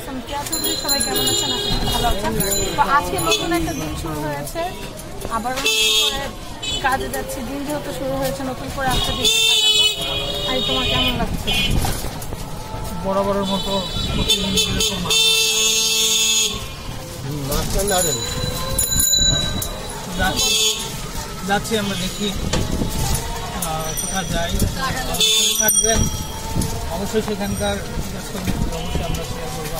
সবাই কেমন আছেন? ভালো আছেন। তো আজকে নতুন একটা দিন শুরু হয়েছে, আবার কাজে যাচ্ছি। দিন যেহেতু শুরু হয়েছে, নতুন করে একটা দিন কাটাবো। আর তোমার কেমন লাগছে? বরাবরের মতো যাচ্ছি আমরা, দেখি কোথায় যাই। থাকবেন অবশ্যই, সেখানকার অবশ্যই আমরা শেয়ার করবো।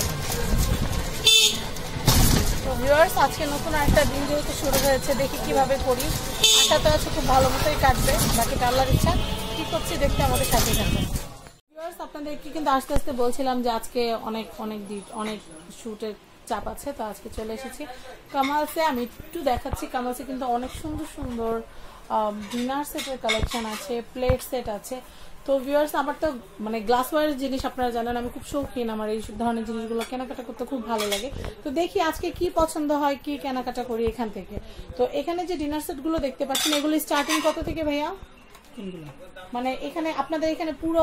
তো ভিউয়ার্স, আজকে নতুন একটা দিন যেহেতু শুরু হয়েছে, দেখি কিভাবে করি। আশা তো আছে খুব ভালো মতোই কাটবে, বাকিটা আল্লাহর ইচ্ছা। কি করছি দেখতে আমাদের সাথে থাকবেন। ভিউয়ার্স, আপনাদেরকে কিন্তু আস্তে আস্তে বলছিলাম যে আজকে অনেক শুটের চাপ আছে, তো আজকে চলে এসেছি কামালসে। আমি একটু দেখাচ্ছি, কামালসে কিন্তু অনেক সুন্দর সুন্দর ডিনার সেটের কালেকশন আছে, প্লেট সেট আছে। তো ভিউয়ার্স, আমার তো মানে গ্লাসওয়্যারের জিনিস আপনারা জানেন আমি খুব শৌখিন, আমার এই ধরনের জিনিসগুলো কেনাকাটা করতে খুব ভালো লাগে। তো দেখি আজকে কি পছন্দ হয়, কি কেনাকাটা করি এখান থেকে। তো এখানে যে ডিনার সেটগুলো দেখতে পাচ্ছেন, এগুলো স্টার্টিং কত থেকে ভাইয়া? মানে এখানে আপনাদের এখানে পুরো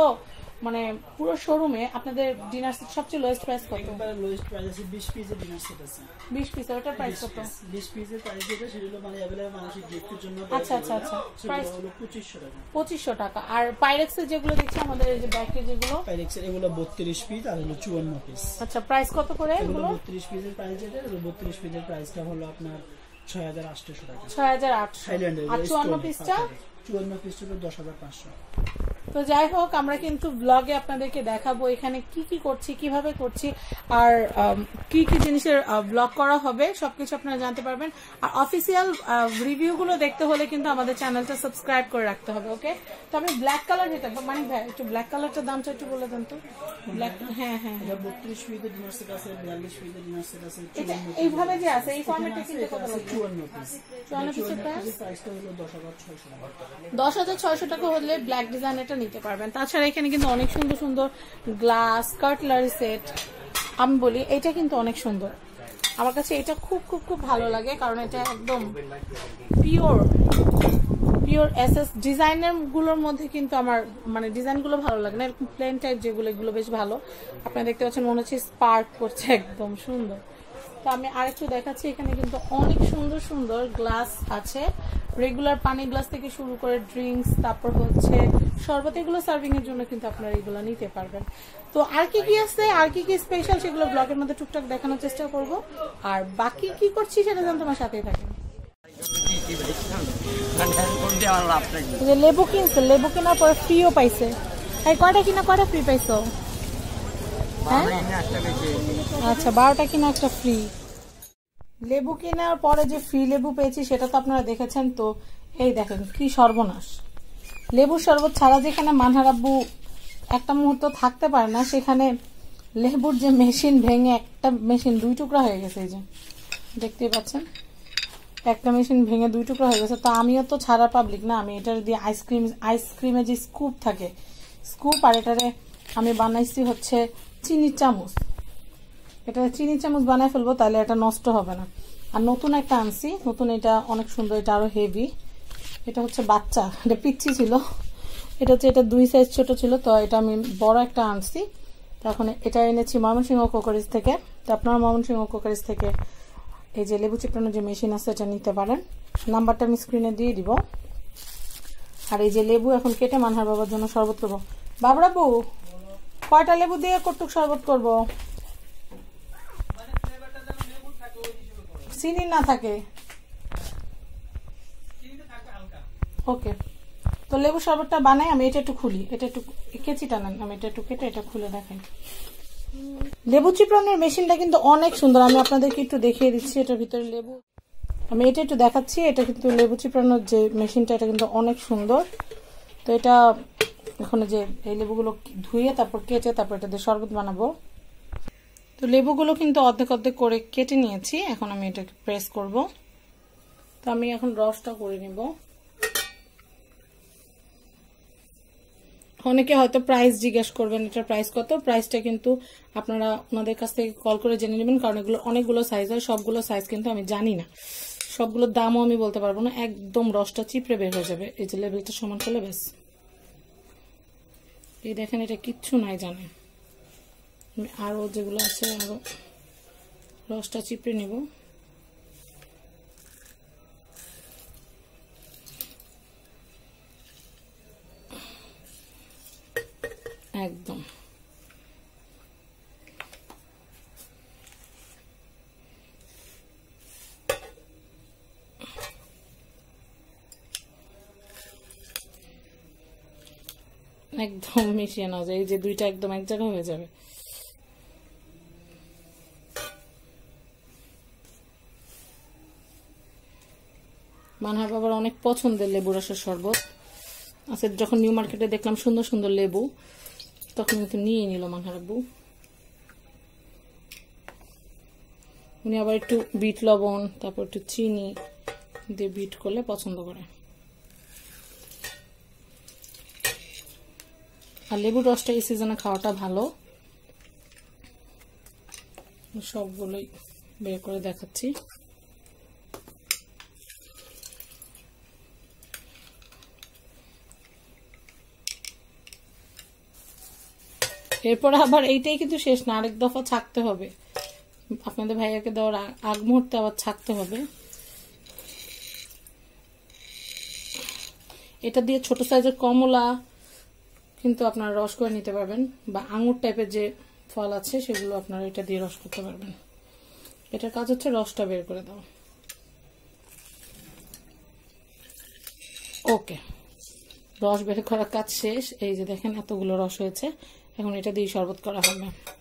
শোরুমে আপনাদের ডিনার সেট সবচেয়ে লোয়েস্ট প্রাইস কত? লোয়েস্ট প্রাইস আছে 20 পিসের ডিনার সেট আছে। 20 পিস, ওটার প্রাইস কত? 20 পিসের প্রাইস যেটা সেগুলো মানে अवेलेबल মানুষের গিফটের জন্য। আচ্ছা, প্রাইস হলো 2500 টাকা। 2500 টাকা। আর পাইরেক্সের যেগুলো দেখছি আমাদের এই যে ব্যাকে যেগুলো, পাইরেক্সের এগুলো 32 পিস আর হলো 54 পিস। আচ্ছা, প্রাইস কত করে এগুলো? 32 পিসের প্রাইস যেটা, 32 পিসের প্রাইসটা হলো আপনার 6800 টাকা। 6800। থাইল্যান্ডের। আর 54 পিসটা? 54 পিসটা 10500। তো যাই হোক, আমরা কিন্তু ব্লগে আপনাদেরকে দেখাবো এখানে কি কি করছি, কিভাবে করছি, আর কি কি জিনিসের ব্লগ করা হবে সবকিছু আপনারা জানতে পারবেন। আর অফিসিয়াল রিভিউগুলো দেখতে হলে কিন্তু আমাদের চ্যানেলটা সাবস্ক্রাইব করে রাখতে হবে। ওকে, তো আমি ব্ল্যাক কালার যেটা, মানে ভাই একটু ব্ল্যাক কালারটার দামটা একটু বলে দেন তো। ব্ল্যাক, হ্যাঁ, 32 পিসের ডিনার সেট আছে, 42 পিসের ডিনার সেট আছে। এটা এইভাবে যে আছে এই ফরম্যাটে কিন্তু কত আছে? 54 পিস। 54 পিসের প্রাইসটা হলো 10600 টাকা। 10600 টাকা হলে ব্ল্যাক ডিজাইন এটা নিতে পারবেন। তাছাড়া এখানে কিন্তু অনেক সুন্দর সুন্দর গ্লাস কাটলারি সেট। আমি বলি এটা কিন্তু অনেক সুন্দর, আমার কাছে এটা খুব খুব খুব ভালো লাগে, কারণ এটা একদম পিওর এসএস ডিজাইনের গুলোর মধ্যে কিন্তু আমার মানে ডিজাইনগুলো ভালো লাগে না, এরকম প্লেন টাইপ যেগুলো, এগুলো বেশ ভালো। আপনারা দেখতে পাচ্ছেন মনে হচ্ছে স্পার্ক করছে, একদম সুন্দর। তো আমি আরেকটু দেখাচ্ছি, এখানে কিন্তু অনেক সুন্দর সুন্দর গ্লাস আছে, রেগুলার পানি গ্লাস থেকে শুরু করে ড্রিঙ্কস, তারপর হচ্ছে শরবত, এগুলো সার্ভিং এর জন্য কিন্তু আপনারা এগুলো নিতে পারবেন। তো আর কি কি আছে, আর কি কি স্পেশাল, সেগুলো ব্লগের মধ্যে টুকটাক দেখানোর চেষ্টা করব। আর বাকি কি করছি সেটা জানতে আমার সাথেই থাকেন। লেবু কিনছে, লেবু কেনার পরে ফ্রিও পাইছে। এই কয়টা কিনা কয়টা ফ্রি পাইছো? হ্যাঁ, আচ্ছা, 12টা কিনা একটা ফ্রি। লেবু কেনার পরে যে ফ্রি লেবু পেয়েছি সেটা তো আপনারা দেখেছেন। তো এই দেখেন কি সর্বনাশ, লেবুর শরবত ছাড়া যেখানে মানহার আব্বু একটা মুহূর্ত থাকতে পারে না, সেখানে লেবুর যে মেশিন ভেঙে একটা মেশিন 2 টুকরা হয়ে গেছে। এই যে দেখতেই পাচ্ছেন, একটা মেশিন ভেঙে 2 টুকরা হয়ে গেছে। তো আমিও তো ছাড়া পাবলিক না, আমি এটার দিয়ে আইসক্রিমে যে স্কুপ থাকে, স্কুপ, আর এটারে আমি বানাইছি হচ্ছে চিনির চামচ। এটা চিনির চামচ বানায় ফেলবো, তাহলে এটা নষ্ট হবে না। আর নতুন একটা আনছি, নতুন, এটা অনেক সুন্দর, এটা আরো হেভি। এটা হচ্ছে বাচ্চা, এটা পিচ্ছি ছিল, এটা হচ্ছে, এটা 2 সাইজ ছোট ছিল, তো এটা আমি বড় একটা আনছি। তো এখন এটা এনেছি ময়মনসিংহ কোকারিজ থেকে। তো আপনারা ময়মনসিংহ কোকারিজ থেকে এই যে লেবু চিপড়ানোর যে মেশিন আছে এটা নিতে পারেন, নাম্বারটা আমি স্ক্রিনে দিয়ে দিব। আর এই যে লেবু এখন কেটে মানহার বাবার জন্য শরবত করবো। বাবরাবু, কয়টা লেবু দিয়ে কটুক শরবত করবো? চিনি না থাকে, ওকে। তো লেবু শরবতটা বানাই, আমি এটা একটু খুলি, এটা একটু কেচিটা নেন, আমি এটা একটু কেটে এটা খুলে দেখাই। লেবু চিপড়ানোর মেশিনটা কিন্তু অনেক সুন্দর, আমি আপনাদেরকে একটু দেখিয়ে দিচ্ছি। এটার ভিতরে লেবু, আমি এটা একটু দেখাচ্ছি। এটা কিন্তু লেবু চিপড়ানোর যে মেশিনটা, এটা কিন্তু অনেক সুন্দর। তো এটা এখন যে এই লেবুগুলো ধুয়ে তারপর কেটে তারপর এটা দিয়ে শরবত বানাবো। তো লেবুগুলো কিন্তু অর্ধেক অর্ধেক করে কেটে নিয়েছি, এখন আমি এটাকে প্রেস করব। তো আমি এখন রসটা করে নিব। অনেকে হয়তো প্রাইস জিজ্ঞেস করবেন, এটার প্রাইস কত। প্রাইসটা কিন্তু আপনারা ওনাদের কাছ থেকে কল করে জেনে নেবেন, কারণ এগুলো অনেকগুলো সাইজ হয়, সবগুলো সাইজ কিন্তু আমি জানি না, সবগুলোর দামও আমি বলতে পারবো না। একদম রসটা চিপড়ে বের হয়ে যাবে। এই যে লেবেলটা সমান করলে ব্যাস, এই দেখেন, এটা কিচ্ছু নাই জানে, আমি আরও যেগুলো আছে আরও রসটা চিপড়ে নেব। একদম একদম মিশিয়ে নেওয়া যায়, এই যে দুইটা একদম এক জায়গায় হয়ে যাবে। মানহার বাবার অনেক পছন্দের লেবু রসের শরবত আচ্ছা, যখন নিউ মার্কেটে দেখলাম সুন্দর সুন্দর লেবু তখন কিন্তু নিয়ে নিল মানহার আব্বু। উনি আবার একটু বিট লবণ তারপর একটু চিনি দিয়ে বিট করলে পছন্দ করে। আর লেবুর রসটা এই সিজনে খাওয়াটা ভালো। সবগুলোই বের করে দেখাচ্ছি। এরপর আবার এইটাই কিন্তু শেষ না, আরেক দফা ছাকতে হবে। আপনাদের ভাইয়াকে দেওয়ার আগ মুহূর্তে আবার ছাকতে হবে। এটা দিয়ে ছোট সাইজের কমলা কিন্তু আপনারা রস করে নিতে পারবেন, বা আঙুর টাইপের যে ফল আছে সেগুলো আপনারা এটা দিয়ে রস করতে পারবেন। এটার কাজ হচ্ছে রসটা বের করে দেওয়া। ওকে, রস বের করার কাজ শেষ। এই যে দেখেন এতগুলো রস হয়েছে, এখন এটা দিয়ে শরবত করা হবে।